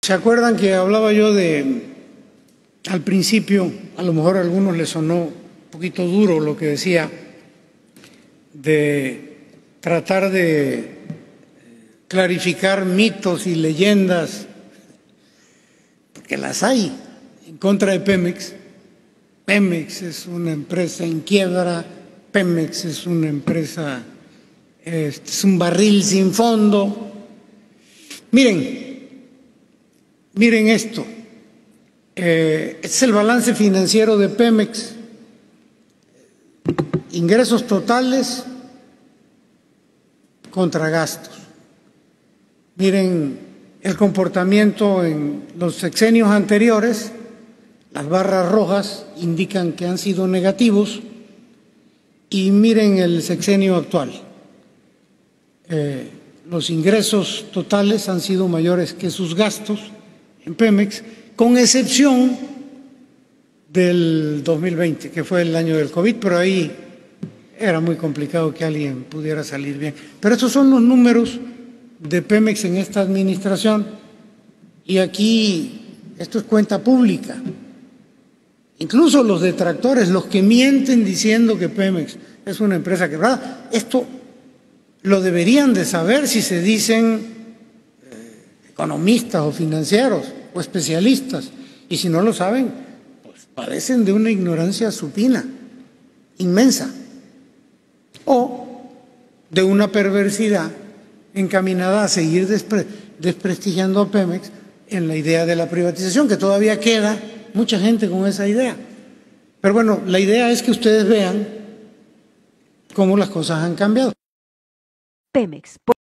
¿Se acuerdan que hablaba yo al principio, a lo mejor a algunos les sonó un poquito duro lo que decía, de tratar de clarificar mitos y leyendas, porque las hay, en contra de Pemex? Pemex es una empresa en quiebra, Pemex es una empresa, es un barril sin fondo. Miren esto, es el balance financiero de Pemex, ingresos totales contra gastos. Miren el comportamiento en los sexenios anteriores, las barras rojas indican que han sido negativos, y miren el sexenio actual. Los ingresos totales han sido mayores que sus gastos en Pemex, con excepción del 2020, que fue el año del COVID, pero ahí era muy complicado que alguien pudiera salir bien. Pero estos son los números de Pemex en esta administración, y aquí esto es cuenta pública. Incluso los detractores, los que mienten diciendo que Pemex es una empresa quebrada, esto lo deberían de saber si se dicen economistas o financieros o especialistas, y si no lo saben, pues padecen de una ignorancia supina, inmensa, o de una perversidad encaminada a seguir desprestigiando a Pemex en la idea de la privatización, que todavía queda mucha gente con esa idea. Pero bueno, la idea es que ustedes vean cómo las cosas han cambiado. Pemex.